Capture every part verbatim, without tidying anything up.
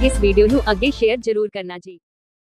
इस वीडियो नू अगे शेयर जरूर करना जी।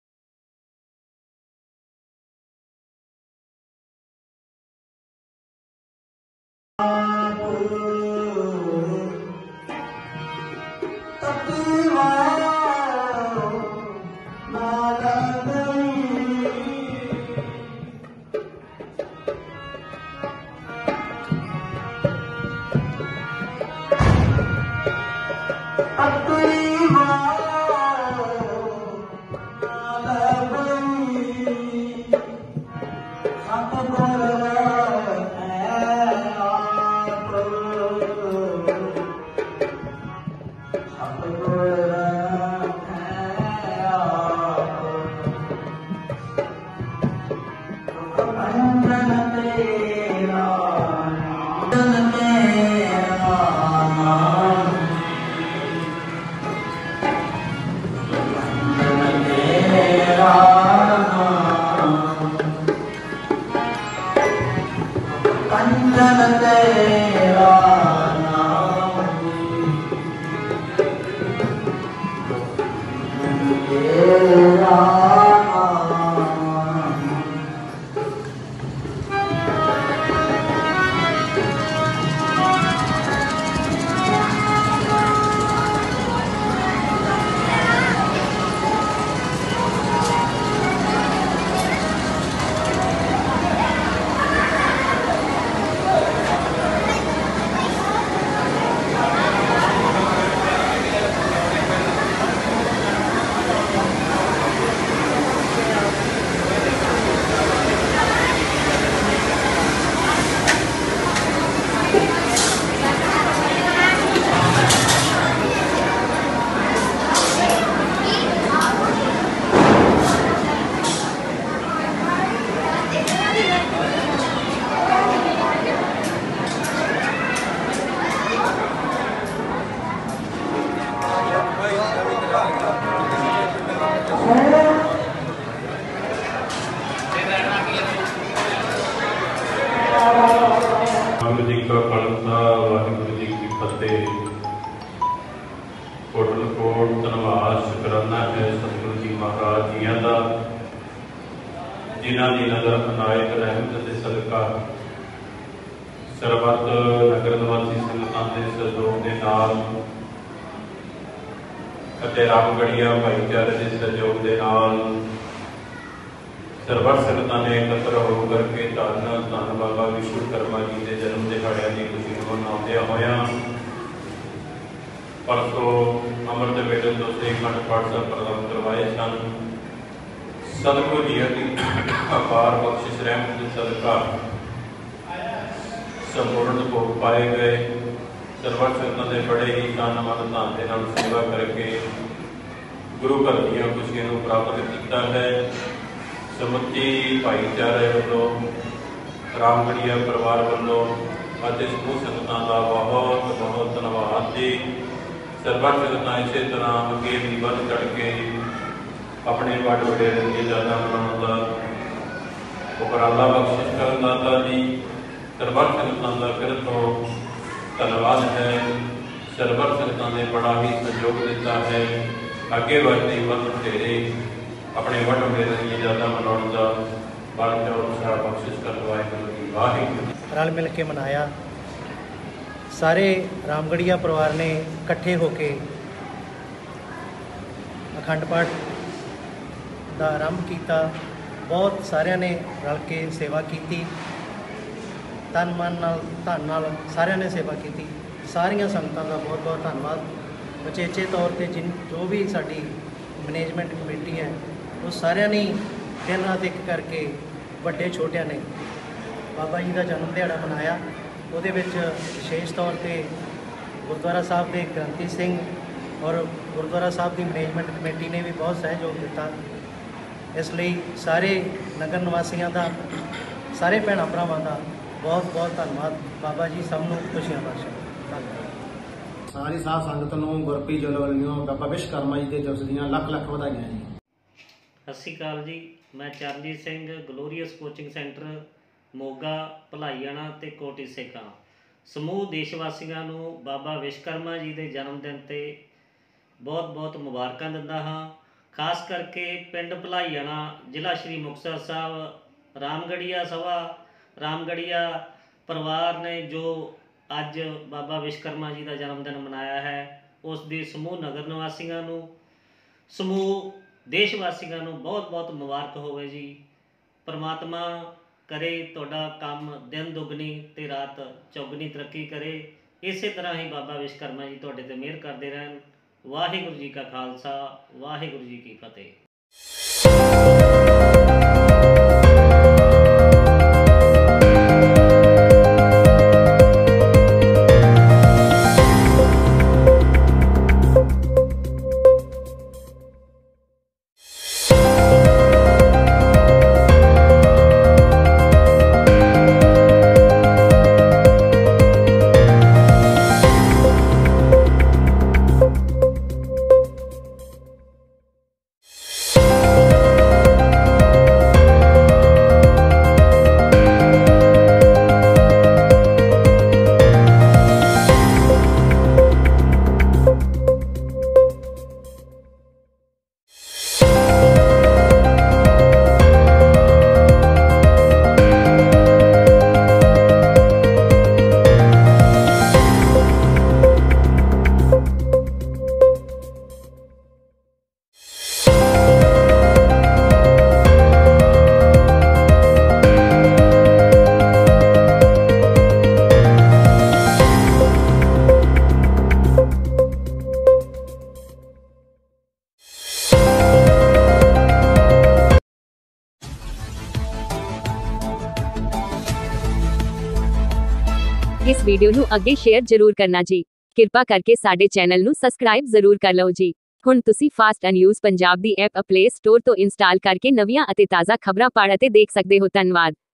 वाहिगुरू जी का खालसा वाहिगुरू जी की फतेह। कोटन कोट धन्यवाद शुकराना है सतगुरु जी महाराज जियां दा, जिन्हां दी नज़र अनायत रहमत दे सदका सरबत नगर निवासी संगतां दे सहयोग दे नाल अते रामगढ़िया भाईचारे दे सहयोग दे नाल सरबत संगतां ने एकत्र हो करके धन धन बाबा विश्वकर्मा जी के जन्म दिहाड़ियां की खुशी को मनाउंदियां होया परसों अमृत वेले तो से खंड पाठ साहब प्रदान करवाए सन। सतगुरु जी की अपार बख्शिश रहमत के सदका संपूर्ण भोग पाए गए। सरबत संगतां ने बड़े ही तन मन धन के नाल सेवा करके गुरु घर दीयां खुशियां नूं प्राप्त किया है। समुची भाईचारे वालों रामगढ़िया परिवार वालों अते समूह संगतां दा बहुत बहुत धन्यवाद जी। सरबत संगतां इसे तरह अगे भी वध चढ़ के अपने वड वडेरे दी यादां मनाउण दा उपराला बख्शिश करन दाता जी। सरबत संगतां दा फिर तो धन्यवाद है। सरबत संगतां ने बड़ा ही सहयोग दिता है। अगे बढ़ते वध वडेरे अपने वड वडेरे दी यादां मनाउण दा बल ते उत्साह बख्शिश कर वाहिगुरू जी वाहिगुरू। रल मिल के मनाया। सारे रामगढ़िया परिवार ने इकट्ठे होके अखंड पाठ का आरंभ किया। बहुत सारिਆਂ ने रल के सेवा की, तन मन नाल धन नाल सारिਆਂ ने सेवा की। सारिया संगतां का बहुत बहुत धन्यवाद। उचेचे तौर पर जिन जो भी साडी मैनेजमेंट कमेटी है वो सारिਆਂ ने दिन रात एक करके ਵੱਡੇ ਛੋਟਿਆਂ ने बाबा जी का जन्म दिहाड़ा मनाया। ਉਹਦੇ ਵਿੱਚ विशेष तौर पर गुरुद्वारा साहब के ग्रंथी सिंह और गुरुद्वारा साहब की मैनेजमेंट कमेटी ने भी बहुत सहयोग दिता। इसलिए सारे नगर निवासियों का सारे भैन भरावां का बहुत बहुत धन्यवाद। बाबा जी सबनों खुशियां बख्शे। धन्यवाद। सारी साध संगत नूं गुरप्रीत जलोलियों बाबा विश्वकर्मा जी के दिवस दीयां लख लख ਵਧਾਈਆਂ जी। सत श्री अकाल जी। मैं Charanjit Singh glorious coaching centre Moga Bhalaiana ते कोटी सेका समूह देश वासियों नूं बाबा विश्वकर्मा जी के जन्मदिन ते ਬਹੁਤ ਬਹੁਤ ਮੁਬਾਰਕਾਂ ਦਿੰਦਾ ਹਾਂ। ਖਾਸ ਕਰਕੇ ਪਿੰਡ ਭਲਾਈਆਣਾ, ਜ਼ਿਲ੍ਹਾ ਸ਼੍ਰੀ ਮੁਕਤਸਰ ਸਾਹਿਬ, ਰਾਮਗੜੀਆ ਸਭਾ, ਰਾਮਗੜੀਆ ਪਰਿਵਾਰ ਨੇ ਜੋ ਅੱਜ ਬਾਬਾ ਵਿਸ਼ਵਕਰਮਾ ਜੀ ਦਾ ਜਨਮ ਦਿਨ ਮਨਾਇਆ ਹੈ, ਉਸ ਦੀ ਸਮੂਹ ਨਗਰ ਨਿਵਾਸੀਆਂ ਨੂੰ, ਸਮੂਹ ਦੇਸ਼ ਵਾਸੀਆਂ ਨੂੰ ਬਹੁਤ ਬਹੁਤ ਮੁਬਾਰਕ ਹੋਵੇ ਜੀ। ਪਰਮਾਤਮਾ ਕਰੇ ਤੁਹਾਡਾ ਕੰਮ ਦਿਨ ਦੁੱਗਣੀ ਤੇ ਰਾਤ ਚੌਗਣੀ ਤਰੱਕੀ ਕਰੇ। ਇਸੇ ਤਰ੍ਹਾਂ ਹੀ ਬਾਬਾ ਵਿਸ਼ਵਕਰਮਾ ਜੀ ਤੁਹਾਡੇ ਤੇ ਮਿਹਰ ਕਰਦੇ ਰਹਿਣ। ਵਾਹਿਗੁਰੂ ਜੀ ਕਾ ਖਾਲਸਾ, ਵਾਹਿਗੁਰੂ ਜੀ ਕੀ ਫਤਿਹ। इस वीडियो ਨੂੰ ਅੱਗੇ ਸ਼ੇਅਰ ਜ਼ਰੂਰ ਕਰਨਾ ਜੀ। ਕਿਰਪਾ ਕਰਕੇ ਸਾਡੇ ਚੈਨਲ ਨੂੰ ਸਬਸਕ੍ਰਾਈਬ ਜ਼ਰੂਰ ਕਰ ਲਓ ਜੀ। ਹੁਣ ਤੁਸੀਂ ਫਾਸਟ ਨਿਊਜ਼ ਪੰਜਾਬ ਦੀ ਐਪ ਪਲੇ ਸਟੋਰ ਤੋਂ ਇੰਸਟਾਲ ਕਰਕੇ ਨਵੀਆਂ ਅਤੇ ਤਾਜ਼ਾ ਖਬਰਾਂ ਪੜ੍ਹ ਅਤੇ ਦੇਖ ਸਕਦੇ ਹੋ। ਧੰਨਵਾਦ।